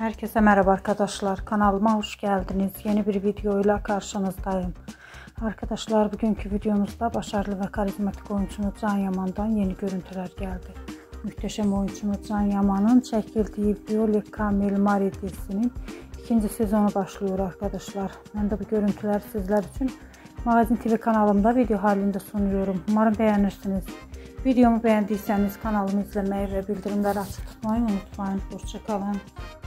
Herkese merhaba arkadaşlar. Kanalıma hoş geldiniz. Yeni bir videoyla karşınızdayım. Arkadaşlar bugünkü videomuzda başarılı ve karizmatik oyuncumuz Can Yaman'dan yeni görüntüler geldi. Muhteşem oyuncumuz Can Yaman'ın çekildiği video Le Camel Marie dizisinin ikinci sezonu başlıyor arkadaşlar. Ben de bu görüntüleri sizler için Magazin TV kanalımda video halinde sunuyorum. Umarım beğenirsiniz. Videomu beğendiyseniz kanalımı izlemeyi ve bildirimleri açık tutmayı unutmayın. Hoşça kalın.